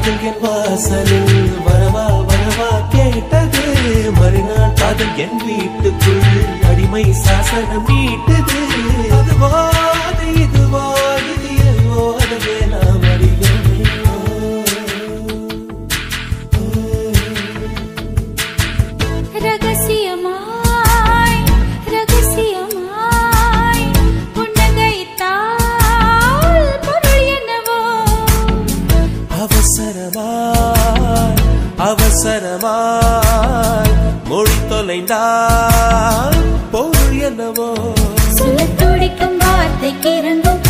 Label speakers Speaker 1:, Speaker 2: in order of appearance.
Speaker 1: காதல் என் வாசலில் வரவா வரவா கேட்டது. மறுநாள் காதல் என் வீட்டுக்குள் அடிமை சாசனம் நீட்டது. அதுவா இதுவா இது எல்லோ அதுவே நாம் அறியோமே.
Speaker 2: ரகசியமாய் ரகசியமாய் புன்னகைத்தால் பொருள் என்னவோ.
Speaker 1: அவசரமாய் அவசரமாய் மொழி தொலைந்தால் பொருள் என்னவோ.
Speaker 2: சொல்ல துடிக்கும் வார்த்தைக்கு இறங்கும்